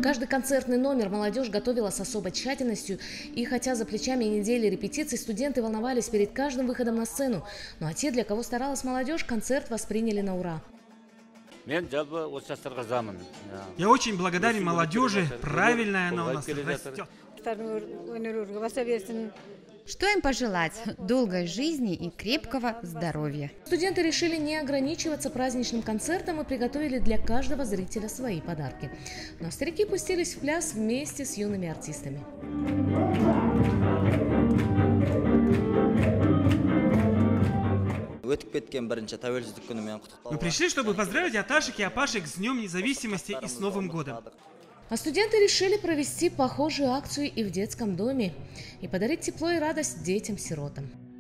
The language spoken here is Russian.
Каждый концертный номер молодежь готовила с особой тщательностью, и хотя за плечами недели репетиций студенты волновались перед каждым выходом на сцену, ну а те, для кого старалась молодежь, концерт восприняли на ура. Я очень благодарен молодежи, правильно она у нас растет. Что им пожелать? Долгой жизни и крепкого здоровья. Студенты решили не ограничиваться праздничным концертом и приготовили для каждого зрителя свои подарки. Но старики пустились в пляс вместе с юными артистами. Мы пришли, чтобы поздравить Аташек и Апашек с Днем Независимости и с Новым годом. А студенты решили провести похожую акцию и в детском доме и подарить тепло и радость детям-сиротам.